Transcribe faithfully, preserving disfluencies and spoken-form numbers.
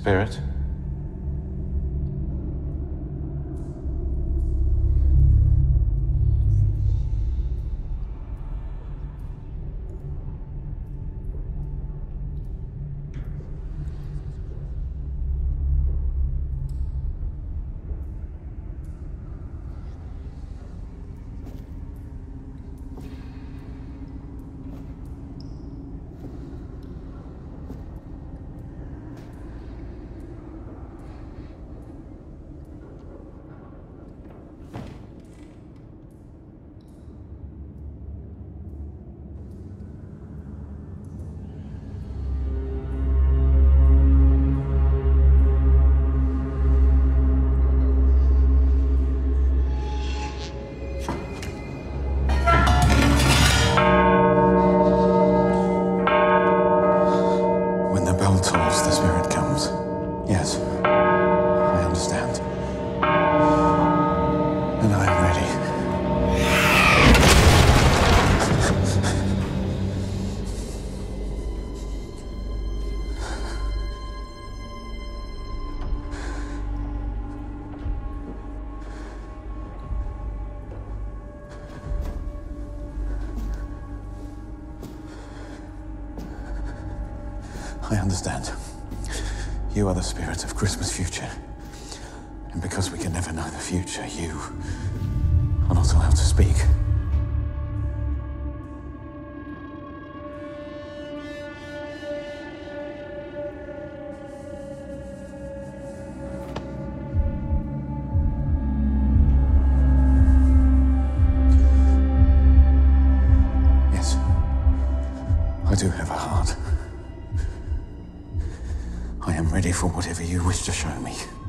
Spirit? The Spirit comes. Yes, I understand. And I am ready. I understand. You are the spirit of Christmas future. And because we can never know the future, you are not allowed to speak. Yes, I do have a heart. I am ready for whatever you wish to show me.